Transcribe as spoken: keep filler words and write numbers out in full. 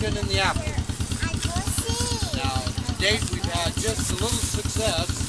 been in the apple. Now, to date, we've had just a little success